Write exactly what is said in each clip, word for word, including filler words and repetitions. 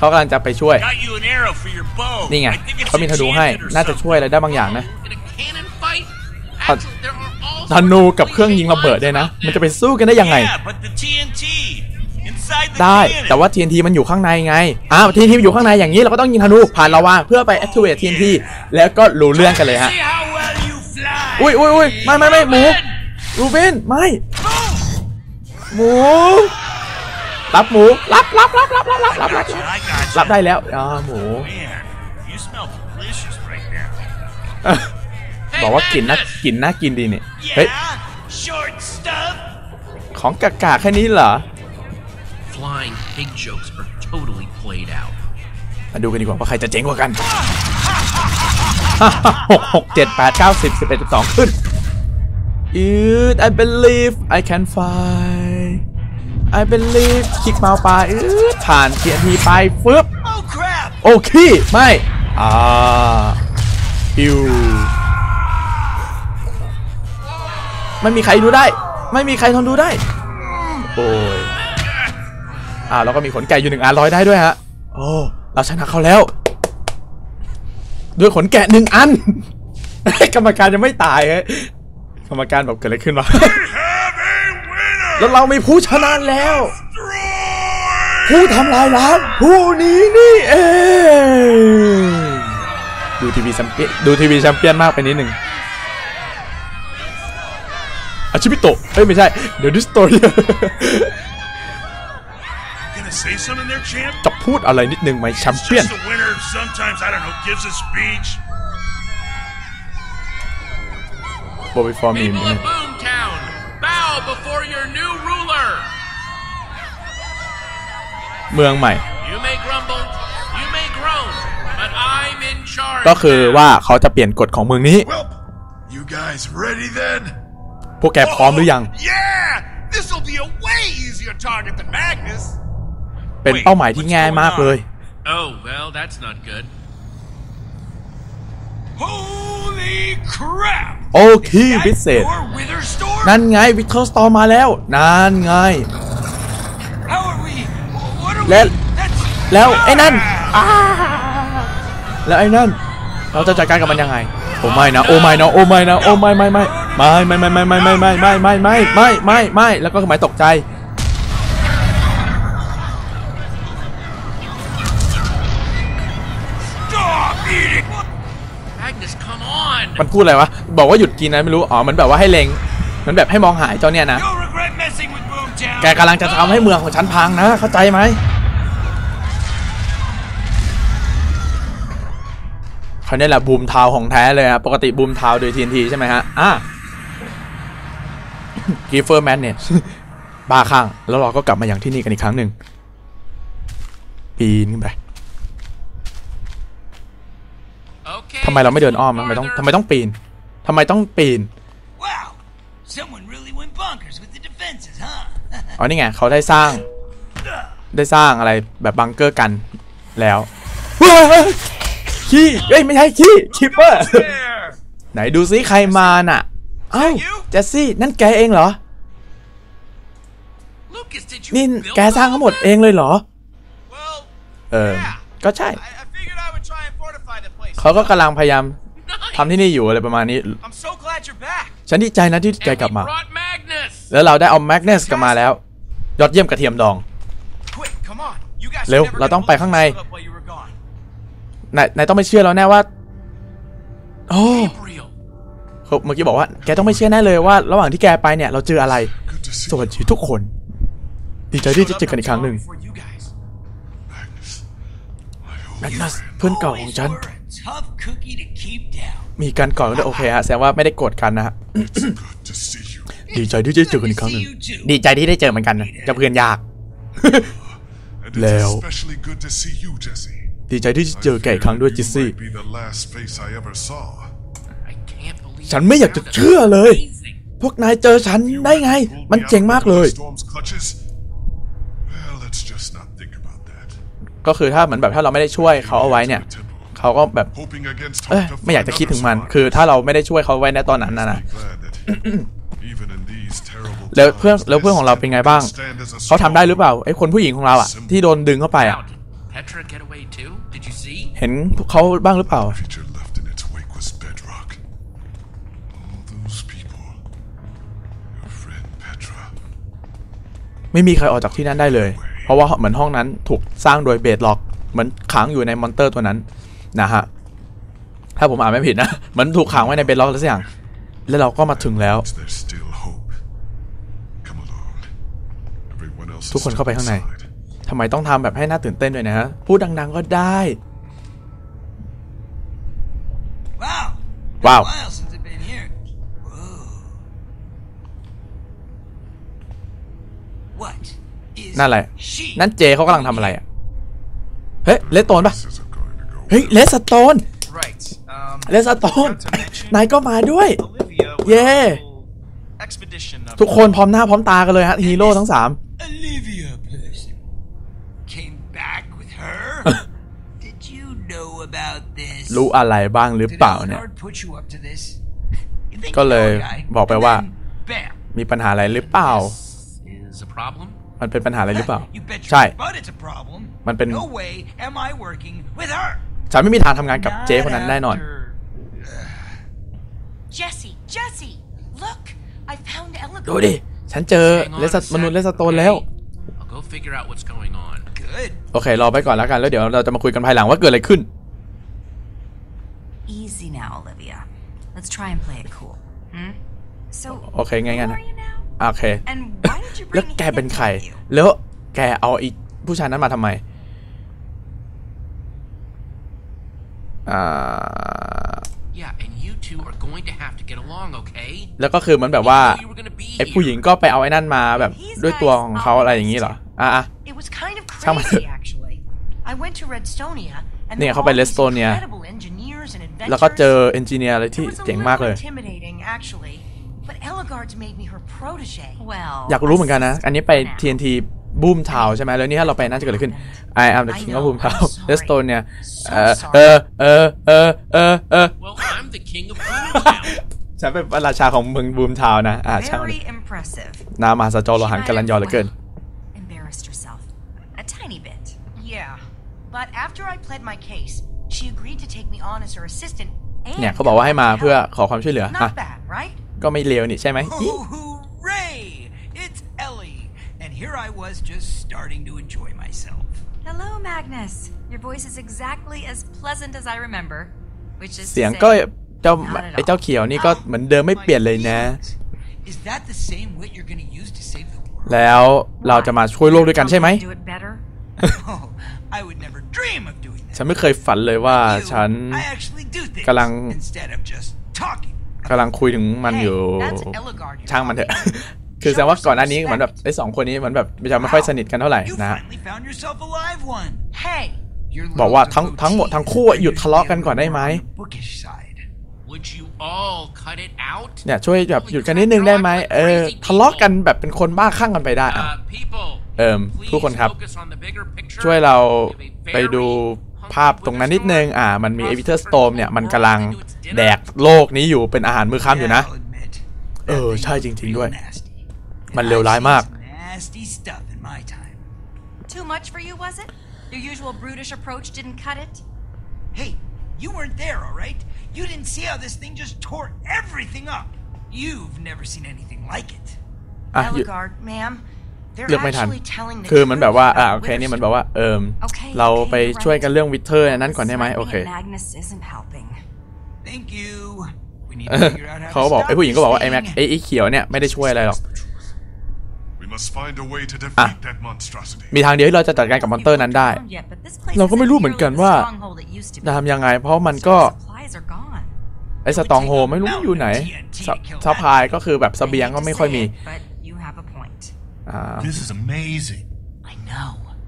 เขากำลังจะไปช่วยนี่ไงเขามีธนูให้น่าจะช่วยอะไรได้บางอย่างนะธนูกับเครื่องยิงระเบิดเนี่ยนะมันจะไปสู้กันได้ยังไงได้แต่ว่า ที เอ็น ที มันอยู่ข้างในไงอ้าว ที เอ็น ที มันอยู่ข้างในอย่างนี้เราก็ต้องยิงธนูผ่านลาวาเพื่อไป activate ที เอ็น ที แล้วก็รู้เรื่องกันเลยฮะอุ้ยอุ้ยอุ้ยไม่ไม่ไม่หมูรูเบนไม่หมูรับหมูรับรับรับรับรับรับรับรับรับได้แล้วอ่าหมูบอกว่ากลิ่นน่ากินน่ากินดีเนี่ยเฮ้ยของกากาแค่นี้เหรอมาดูกันดีกว่าว่าใครจะเจ๋งกว่ากันหกหกเจ็ดแปดเก้าสิบสิบเอ็ดสิบสองขึ้น It I believe I can fly I believe คลิกเมาส์ไปผ่าน ที เอ็น ที ไปฟึบโอเคไม่อ่าฮิวไม่มีใครดูได้ไม่มีใครทนดูได้โอ้ยอ่าแล้วก็มีขนไก่อยู่หนึ่งอันลอยได้ด้วยฮะโอ้เราชนะเขาแล้วด้วยขนแกะหนึ่งอันกรรมการยังไม่ตายฮะกรรมการแบบเกิดอะไรขึ้นวะแล้วเรามีผู้ชนะแล้วผู้ทำลายล้างผู้นี้นี่เองดูทีวีแชมเปี้ยนดูทีวีแชมเปี้ยนมากไปนิดหนึ่งอาชิบิโตะเอ้ยไม่ใช่เดี๋ยวดิสโตเรียจะพูดอะไรนิดนึงไหมแชมเปี้ยนโบว์ฟอร์มีมเมืองใหม่ก็คือว่าเขาจะเปลี่ยนกฎของเมืองนี้พวกแกพร้อมหรือยังเป็นเป้าหมายที่ง่ายมากเลยโอเคพิเศษนั่นไงวิเทอร์สตอร์มาแล้วนั่นไงแล้วแล้วไอ้นั่นแล้วไอ้นั่นเราจะจัดการกับมันยังไงโอ้ไม่นะโอ้ไม่นะโอ้ไม่นะโอ้ไม่ไม่ไม่ไม่ไม่ไม่ไม่ไม่ไม่ไม่ไม่ไม่ไม่ไม่ไม่แล้วก็หมายตกใจมันพูดอะไรวะบอกว่าหยุดกินนะไม่รู้อ๋อมันแบบว่าให้เล็งมันแบบให้มองหายเจ้าเนี่ยนะแกกำลังจะทำให้เมืองของฉันพังนะเข้าใจไหมเขาเนี่ยแหละบูมทาวของแท้เลยครับปกติบูมทาวโดย ที เอ็น ที ใช่ไหมฮะอ่ะกีเฟอร์แมนเนี่ยบ้าข้างแล้วเราก็กลับมาอย่างที่นี่กันอีกครั้งหนึ่งปีนขึ้นไปทำไมเราไม่เดินอ้อมทำไมต้องทำไมต้องปีนทำไมต้องปีนอ๋อนี่ไงเขาได้สร้างได้สร้างอะไรแบบบังเกอร์กันแล้วขี้เอ้ยไม่ใช่ขี้คิปเปอร์ไหนดูซิใครมาน่ะเอ้าเจสซี่นั่นแกเองเหรอนี่แกสร้างทั้งหมดเองเลยเหรอเออก็ใช่เขาก็กำลังพยายามทำที่นี่อยู่อะไรประมาณนี้ฉันดีใจนะที่แกกลับมาแล้วเราได้เอาแมกเนสกลับมาแล้วยอดเยี่ยมกระเทียมดองเร็วเราต้องไปข้างในนายนายต้องไม่เชื่อแล้วแน่ว่าโอ้เมื่อกี้บอกว่าแกต้องไม่เชื่อแน่เลยว่าระหว่างที่แกไปเนี่ยเราเจออะไรสวัสดีทุกคนดีใจที่จะเจอกันอีกครั้งหนึ่งแมกนัสเพื่อนเก่าของฉันมีการก่อนก็โอเคฮะแสดงว่าไม่ได้โกรธกันนะฮะดีใจที่ได้เจอกันอีกครั้งหนึ่งดีใจที่ได้เจอเหมือนกันนะจะเพื่อนยากแล้วดีใจที่เจอแกอีกครั้งด้วยจิสซี่ฉันไม่อยากจะเชื่อเลยพวกนายเจอฉันได้ไงมันเจ๋งมากเลยก็คือถ้าเหมือนแบบถ้าเราไม่ได้ช่วยเขาเอาไว้เนี่ยเขาก็แบบเอ้ยไม่อยากจะคิดถึงมันคือถ้าเราไม่ได้ช่วยเขาไว้ในตอนนั้นนะนะแล้วเพื่อนแล้วเพื่อนของเราเป็นไงบ้างเขาทำได้หรือเปล่าไอ้คนผู้หญิงของเราอ่ะที่โดนดึงเข้าไปอ่ะ Petra get away too? Did you see? เห็นพวกเขาบ้างหรือเปล่า Creature left in its wake was bedrock. All those people. Your friend Petra. ไม่มีใครออกจากที่นั่นได้เลยเพราะว่าเหมือนห้องนั้นถูกสร้างโดยเบดล็อกเหมือนขังอยู่ในมอนเตอร์ตัวนั้นนะฮะถ้าผมอ่านไม่ผิดนะเหมือนถูกขังไว้ในเบดล็อกอะไรสักอย่างแล้วเราก็มาถึงแล้วทุกคนเข้าไปข้างในทำไมต้องทำแบบให้น่าตื่นเต้นด้วยนะฮะพูดดังๆก็ได้ว้าวนั่นอะไรนั่นเจเขากำลังทำอะไรอ่ะเฮ้ยเลสโตนป่ะเฮ้ยเลสโตนเลสโตนนายก็มาด้วยเย่ทุกคนพร้อมหน้าพร้อมตากันเลยฮะฮีโร่ทั้งสามรู้อะไรบ้างหรือเปล่าเนี่ยก็เลยบอกไปว่ามีปัญหาอะไรหรือเปล่ามันเป็นปัญหาอะไรหรือเปล่าใช่มันเป็นฉันไม่มีทางทำงานกับเจ๊คนนั้นแน่นอนดูดิฉันเจอเลสมนุษย์เลสโตนแล้วโอเครอไปก่อนแล้วกันแล้วเดี๋ยวเราจะมาคุยกันภายหลังว่าเกิดอะไรขึ้น Easy now, Olivia. Let's try and play it cool. Hmm? So, โอเคง่ายๆนะโอเค and why did you แล้ว bring แก him เป็นใคร with you? แล้วแกเอาอีกผู้ชายนั้นมาทำไมอ่า Yeah, and you two are going to have to get along, okay? แล้วก็คือเหมือนแบบว่าไอ้ผู้หญิงก็ไปเอาไอ้นั่นมาแบบด้วยตัวของเขาอะไรอย่างนี้เหรออ่ะอ่ะ It was kind of crazy, actually. I went to Redstonia, and เนี่ย there เขา were ไป all เล these สโตเนีย incredible engineers and แล้วก็เจอ inventors. เอนจิเนียร์อะไรที่ It was a เจ๋งมากเลย little intimidating, actually, but Ellegaard's made me her protege. Well, อยากรู้เหมือนกันนะอันนี้ไป ที เอ็น ที บูมทาวใช่ไหมแล้วนี่ถ้าเราไปน่าจะเกิดอะไรขึ้น I am the king of boom town เลสโตนเนี่ยเออเออเออเออเออเออ Well, I'm the king of Boomtown. ฉันเป็นพระราชาของเมืองบูมทาวนะอ่าช่าง Very impressive. นามหาสจโลหันกัลลันยอเหลือเกิน Embarrassed herself a tiny bit. Yeah, but after I pled my case, she agreed to take me on as her assistant. เนี่ยเขาบอกว่าให้มาเพื่อขอความช่วยเหลือฮะ Not bad, right? ก็ไม่เลวนี่ใช่ไหม Hooray! It's Ellie, and here I was just starting to enjoy myself. Hello, Magnus. Your voice is exactly as pleasant as I remember, which is เสียง to ก็ say, เจ้าไอ้เจ้าเขียวนี่ก็เหมือนเดิมไม่เปลี่ยนเลยนะ Is that the same wit you're going to use to save the world? แล้วเราจะมาช่วยโลกด้วยกันใช่ไหม do it better. Oh, I would never dream of doing that. ฉันไม่เคยฝันเลยว่า You, ฉัน I actually do things กำลัง instead of just talking. กำลังคุยถึงมันอยู่ Hey, that's Ellegaard you're ช่างมันเถอะ talking คือแสดงว่าก่อนหน้านี้เหมือนแบบไอ้สองคนนี้เหมือนแบบจะไม่ค่อยสนิทกันเท่าไหร่ You นะฮะ finally found yourself a live one. Hey, Your บอก little ว่าทั้ง devotee ทั้งหมดทั้งคู่หยุดทะเลาะกันก่อนได้ไหม on the bookish side. Would you all cut it out? เนี่ยช่วยแบบหยุดกันนิดนึงได้ไหมเออทะเลาะกันแบบเป็นคนบ้าคลั่งกันไปได้อ่ะ Uh, people, เอิม please ทุกคนครับ focus on the bigger picture. ช่วยเรา We have a ไปดู very ภาพตรงนั้นนิดนึง hungry อ่ามันมี wither เอวิเทอร์ส storm โตมเนี่ยมันกำลังแดกโลกนี้อยู่เป็นอาหารมื้อค่ำอยู่นะ I'll admit, that เออ thing ใช่จ was ริงๆด้วย real nasty. มันเลวร้ายมาก I've seen some nasty stuff in my time. too much for you, was it? Your usual brutish approach didn't cut it? Hey, you weren't there, all right? You didn't see how this thing just tore everything up. You've never seen anything like it. อ่ะหยุด Ellegaard, ma'am, they're เลือกไม่ทัน actually telling the คือมันแบบ truth ว่าอ่า about โอเคนี่มัน Witherstone. แบบว่าเอิม Okay, เรา okay, ไป you're ช่วย right. กันเรื่องวิเทอร์นั้นก่อนได้ไหมโอเค Sniping at Magnus isn't helping. Thank you. We need to figure out how เขา to ก็บอก stop ไอ้ผู้หญิงก็บอกว่า this ไอ้แม็ก thing. ไอ้ไอ้เขียวเนี่ยไม่ได้ช่วยอะไรหรอก We must find a way to defeat that monstrosity. มีทางเดียวที่เราจะจัดการกับมอนเตอร์นั้นได้ Yet, but this place เราก็ไม่รู้ isn't เหมือนกัน nearly the ว่า stronghold it used to be. จะทำยังไง เพราะมันก็ Supplies are gone. ไอ้สตองโฮไม่รู้อยู่ไหนซัพพลายก็คือแบบเสบียงก็ไม่ค่อยมี But you have a point. อ่า This is amazing. I know.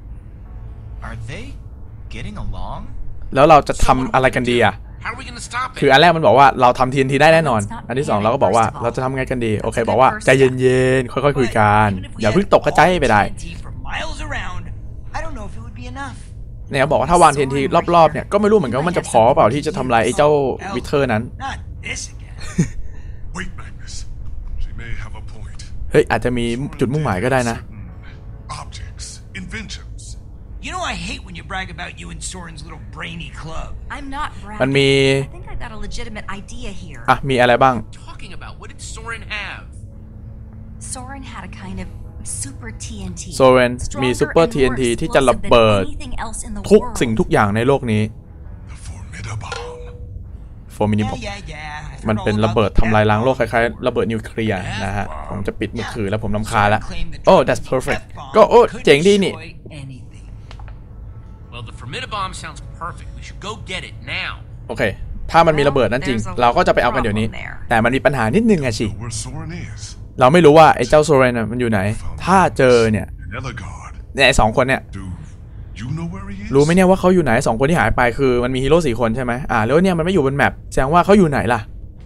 Are they getting along? แล้วเราจะทำอะไรกันดีอ่ะ How are we going to stop คือ it? อันแรกมันบอกว่าเราทำ ที เอ็น ที ได้แน่นอน อันที่สองเราก็บอกว่าเราจะทำไงกันดีโอเคบอกว่าใจเย็นๆค่อยๆคุยกัน Even if we อย่า had เพิ่งตกกระจายไปได้ T N T for miles around, I don't know if it would be enough. เนี่ยบอกว่าถ้าวาง ที เอ็น ที รอบๆเนี่ยก็ไม่รู้เหมือนกันว่ามันจะพอเปล่าที่จะทำลายไอ้เจ้าวิเทอร์นั้น Not this again. Wait, Magnus. She may have a point. เฮ้ยอาจจะมีจุดมุ่งหมายก็ได้นะ Certain objects, inventions, You know I hate when you brag about you and Soren's little brainy club. I'm not bragging. มันมี I think I got a legitimate idea here. อ่ะมีอะไรบ้าง Talking about what did Soren have? Soren had a kind of super ที เอ็น ทีโซเรนมีซูเปอร์ ที เอ็น ที ที่จะระเบิดทุกสิ่งทุกอย่างในโลกนี้ The Formidabomb. โฟมินิบ Yeah, yeah, yeah. มันเป็นระเบิดทำลายล้างโลกคล้ายๆระเบิดนิวเคลียร์นะฮะผมจะปิดมือถือแล้วผมรำคาญแล้วโอ้ that's perfect ก็โอ้เจ๋งดีนี่ Well, the Formidabomb sounds perfect. We should go get it now. โอเคถ้ามันมีระเบิดนั่นจริงเราก็จะไปเอากันเดี๋ยวนี้แต่มันมีปัญหานิดนึงอะชิ Know where Soren is? เราไม่รู้ว่าไอ้เจ้าโซเรนน่ะมันอยู่ไหนถ้าเจอเนี่ย Ellegard. เนี่ยไอ้สองคนเนี่ย Do you know where he is? รู้ไหมเนี่ยว่าเขาอยู่ไหนสองคนที่หายไปคือมันมีฮีโร่สี่คนใช่ไหมอ่าแล้วเนี่ยมันไม่อยู่บนแมปแสดงว่าเขาอยู่ไหนล่ะ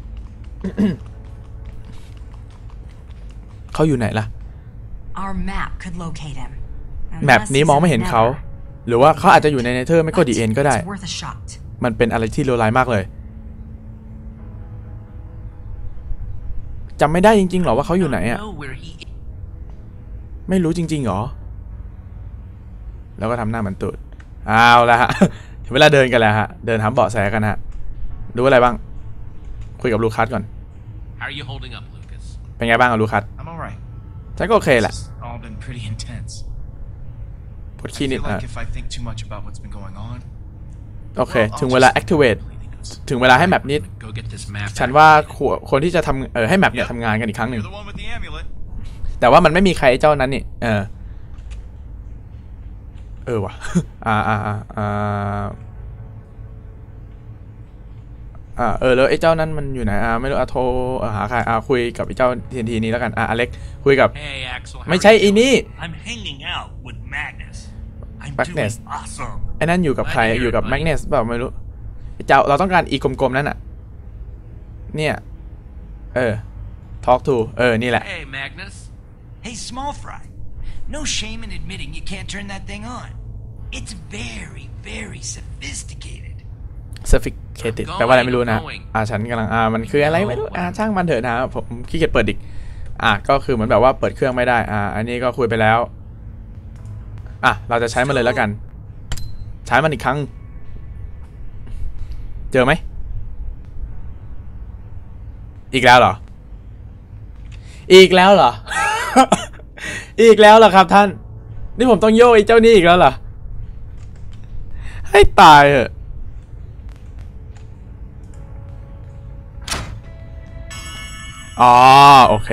เขาอยู่ไหนล่ะ Our map could locate him. แมปนี้มองไม่เห็นเขาหรือว่าเขาอาจจะอยู่ในเนเธอร์ไม่ก็ดีเอ็นก็ได้ It's worth a shot. มันเป็นอะไรที่เลวร้ายมากเลยจำไม่ได้จริงๆหรอว่าเขาอยู่ไหนอ่ะ Know where he is. ไม่รู้จริงๆหรอแล้วก็ทำหน้าเหมือนตูดเอาละฮะ ถึงเวลาเดินกันแล้วฮะเดินหาเบาะแสกันฮะรู้อะไรบ้างคุยกับลูคัสก่อน How are you holding up, Lucas? เป็นไงบ้างกับลูคัส I'm alright. ฉันก็โอเคแหละ It's all been pretty intense. ปวด I ขี้นิด feel อ่ะ like if I think too much about what's been going on, โอเคถึงเวลา activate ถึงเวลาให้แมปนี้ Go get this map. ฉันว่าคนที่จะทำเออให้แมปเนี่ยทำงานกันอีกครั้งหนึ่ง you're the one with the amulet. แต่ว่ามันไม่มีใครเจ้านั้นนี่เออเออว่ะ อ่าอ่าอ่าอ่าอ่าเออแล้วไอ้เจ้านั้นมันอยู่ไหนอ่าไม่รู้อ่ะโทรหาใครอ่าคุยกับไอ้เจ้าทีนทีนี้แล้วกันอ่าอเล็กคุยกับ Hey, Axel. how ไม่ are ใช่ you อีนี่ I'm hanging out with Magnus. I'm Magnus. doing awesome. ไอ้นั่นอยู่กับใครอยู่กับแมกเนสแบบไม่รู้ไอ้เจ้าเราต้องการอีกลมๆนั่นอ่ะเนี่ยเออ talk to เออนี่แหละ Hey, Magnus. Hey, Small Fry. No shame in admitting you can't turn that thing on. It's very, very sophisticated. sophisticated แปลว่าอะไรไม่รู้นะอ่าฉันกำลังอ่ามันคืออะไรไม่รู้อ่าช่างมันเถอะนะผมขี้เกียจเปิดอีกอ่าก็คือเหมือนแบบว่าเปิดเครื่องไม่ได้อ่าอันนี้ก็คุยไปแล้วอ่ะเราจะใช้มันเลยแล้วกันใช้มันอีกครั้งเจอไหมอีกแล้วเหรออีกแล้วเหรอ อีกแล้วเหรอครับท่านนี่ผมต้องโยกไอ้เจ้านี่อีกแล้วเหรอให้ตายเหอะอ๋อโอเค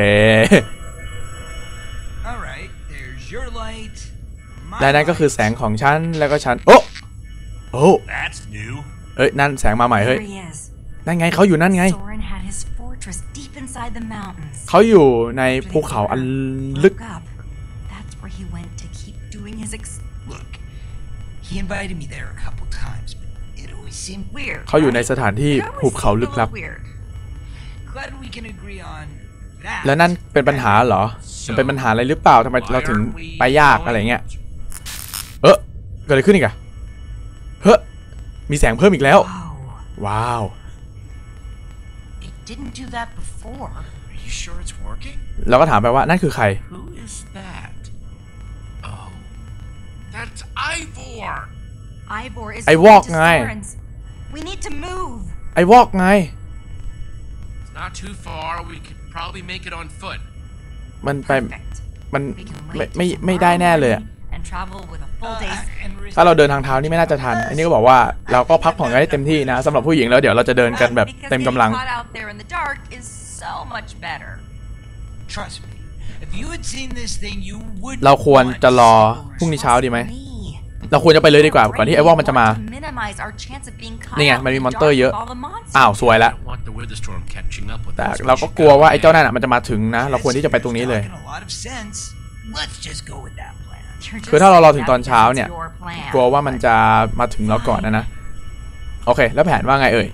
All right, there's your light. และนั่นก็คือแสงของฉันแล้วก็ฉันโอ้โอ้ That's new. เอ้ยนั่นแสงมาใหม่เฮ้ย There he is. นั่นไงเขาอยู่นั่นไง Soren had his fortress deep inside the mountains. เขาอยู่ในภูเขาอันลึก Look up. That's where he went to keep doing his ex. Look, he invited me there a couple times, but it always seemed weird. เขาอยู่ในสถานที่ It always ภูเขา seemed ลึก a ลับ little weird. Glad we can agree on that. แล้วนั่นเป็นปัญหาเหรอมันเป็นปัญหาอะไรหรือเปล่าทำไมเราถึงไปยากอะไรเงี้ยเออเกิดอะไรขึ้นอีกอะเฮ้ยมีแสงเพิ่มอีกแล้ว Whoa. ว้าว It didn't do that before. Are you sure it's working? เราก็ถามไปว่านั่นคือใคร Who is that? Oh, that's Ivor. Ivor is I going walk to ngay. Soren's. We need to move. ไอ้วอกไง It's not too far. We could probably make it on foot. มันไป Perfect. มัน We can ไม่ wait ไม่ till ไม่ได้ tomorrow แน่เลยอะ morning and travel with a full Uh, day's. and risk- ถ้าเราเดินทางเท้านี่ไม่น่าจะทันอันนี้ก็บอกว่าเราก็พักผ่อนกันได้เต็มที่นะสำหรับผู้หญิงแล้วเดี๋ยวเราจะเดินกันแบบ Because เต็ม getting กำลัง caught out there in the dark is so much better. Trust me, if you had seen this thing, you would. เราควรจะรอพรุ่งนี้เช้าดีไหม Me. เราควรจะไปเลยดีกว่าก่อนที่ไอ้วอกมันจะมา To minimize our chance of being caught นี่ไง out มันมี in ม the อนเตอร์ dark เยอะ with all the monsters. อ้าวสวยละ I don't want the weather storm catching up with แต่ us. เราก็กลัวว่าไอ้เจ้านั่นอ่ะมันจะมาถึงนะ เราควรที่จะไปตรงนี้เลย Talking a lot of sense. Let's just go with that plan. You're just คือถ้าเรารอถึง saying ตอน that เช้า because เนี่ย it's your plan. กลัวว่ามันจะมาถึงเราก่อนนะนะโอเคแล้วแผนว่าไงเอ่ย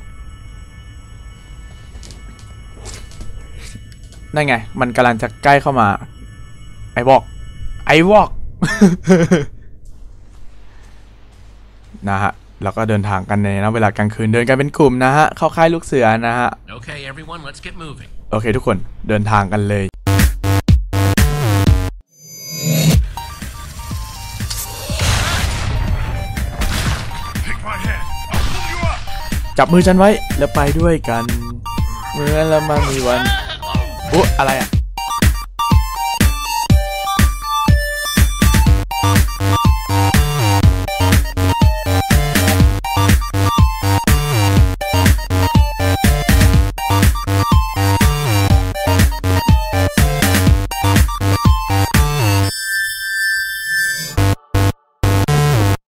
นั่นไงมันกำลังจะใกล้เข้ามาไอ้วอกไอ้วอก นะฮะแล้วก็เดินทางกันในนะเวลากลางคืนเดินกันเป็นกลุ่มนะฮะเข้าค่ายลูกเสือนะฮะ Okay, everyone, let's get moving. โอเคทุกคนเดินทางกันเลยจับมือฉันไว้แล้วไปด้วยกันเมื่อแล้วมันมีวันอุ๊อะไรอ่ะ